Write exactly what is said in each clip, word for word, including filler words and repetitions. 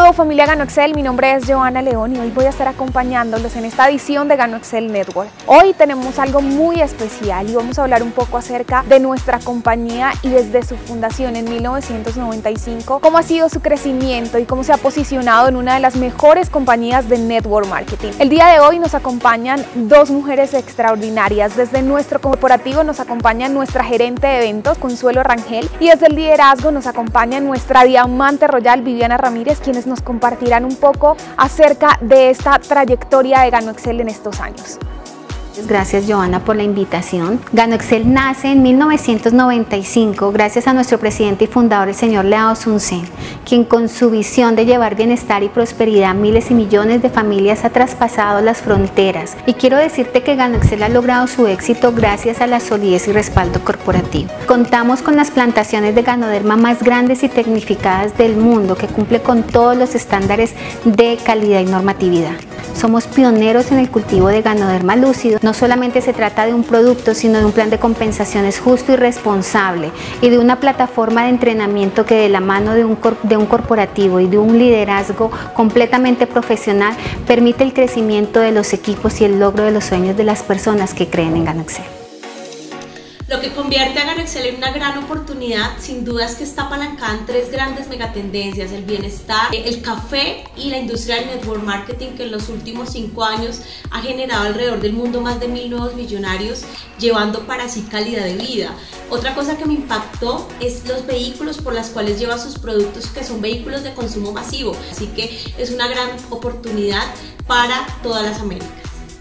nuevo, familia Gano Excel, mi nombre es Joana León y hoy voy a estar acompañándolos en esta edición de Gano Excel Network. Hoy tenemos algo muy especial y vamos a hablar un poco acerca de nuestra compañía y desde su fundación en mil novecientos noventa y cinco, cómo ha sido su crecimiento y cómo se ha posicionado en una de las mejores compañías de network marketing. El día de hoy nos acompañan dos mujeres extraordinarias. Desde nuestro corporativo nos acompaña nuestra gerente de eventos, Consuelo Rangel, y desde el liderazgo nos acompaña nuestra diamante royal, Viviana Ramírez, quienes nos compartirán un poco acerca de esta trayectoria de Gano Excel en estos años. Gracias, Joana, por la invitación. Gano Excel nace en mil novecientos noventa y cinco gracias a nuestro presidente y fundador, el señor Lao Sun Sen, quien con su visión de llevar bienestar y prosperidad a miles y millones de familias ha traspasado las fronteras. Y quiero decirte que Gano Excel ha logrado su éxito gracias a la solidez y respaldo corporativo. Contamos con las plantaciones de ganoderma más grandes y tecnificadas del mundo, que cumple con todos los estándares de calidad y normatividad. Somos pioneros en el cultivo de ganoderma lúcido. No solamente se trata de un producto, sino de un plan de compensaciones justo y responsable y de una plataforma de entrenamiento que, de la mano de un, de un corporativo y de un liderazgo completamente profesional, permite el crecimiento de los equipos y el logro de los sueños de las personas que creen en Gano Excel. Lo que convierte a Gano Excel en una gran oportunidad, sin duda, es que está apalancada en tres grandes megatendencias: el bienestar, el café y la industria del network marketing, que en los últimos cinco años ha generado alrededor del mundo más de mil nuevos millonarios, llevando para sí calidad de vida. Otra cosa que me impactó es los vehículos por los cuales lleva sus productos, que son vehículos de consumo masivo, así que es una gran oportunidad para todas las Américas.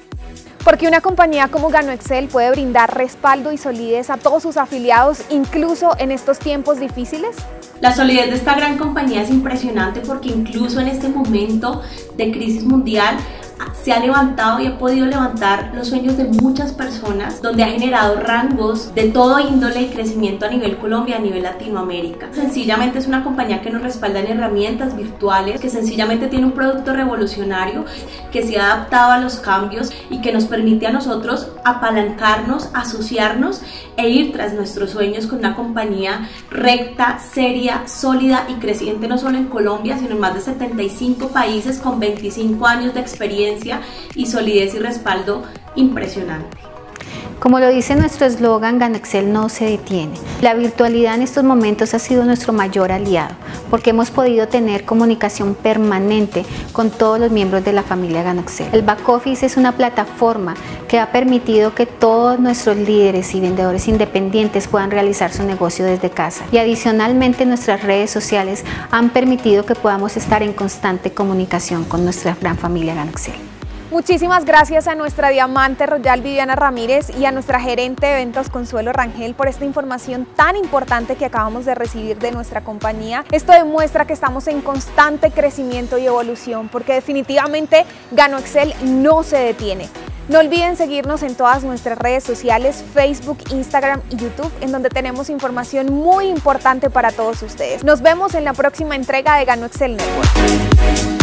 Porque una compañía como Gano Excel puede brindar respaldo y solidez a todos sus afiliados, incluso en estos tiempos difíciles. La solidez de esta gran compañía es impresionante, porque incluso en este momento de crisis mundial se ha levantado y ha podido levantar los sueños de muchas personas, donde ha generado rangos de todo índole y crecimiento a nivel Colombia, a nivel Latinoamérica. Sencillamente es una compañía que nos respalda en herramientas virtuales, que sencillamente tiene un producto revolucionario, que se ha adaptado a los cambios y que nos permite a nosotros apalancarnos, asociarnos e ir tras nuestros sueños con una compañía recta, seria, sólida y creciente, no solo en Colombia, sino en más de setenta y cinco países, con veinticinco años de experiencia y solidez y respaldo impresionante. Como lo dice nuestro eslogan, Gano Excel no se detiene. La virtualidad en estos momentos ha sido nuestro mayor aliado, porque hemos podido tener comunicación permanente con todos los miembros de la familia Gano Excel. El back office es una plataforma que ha permitido que todos nuestros líderes y vendedores independientes puedan realizar su negocio desde casa. Y adicionalmente, nuestras redes sociales han permitido que podamos estar en constante comunicación con nuestra gran familia Gano Excel. Muchísimas gracias a nuestra diamante royal Viviana Ramírez y a nuestra gerente de eventos Consuelo Rangel por esta información tan importante que acabamos de recibir de nuestra compañía. Esto demuestra que estamos en constante crecimiento y evolución, porque definitivamente Gano Excel no se detiene. No olviden seguirnos en todas nuestras redes sociales, Facebook, Instagram y YouTube, en donde tenemos información muy importante para todos ustedes. Nos vemos en la próxima entrega de Gano Excel Network.